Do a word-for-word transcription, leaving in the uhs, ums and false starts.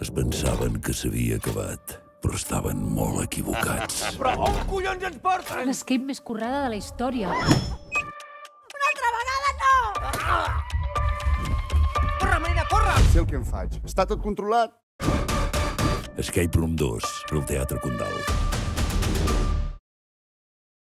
Es pensaven que s'havia acabat, però estaven molt equivocats. Però on collons ens porten? L'escape més currada de la història. Una altra vegada no! Corre, Marina, corre! Sé el que em faig. Està tot controlat? Escape Room dos, al Teatre Condal.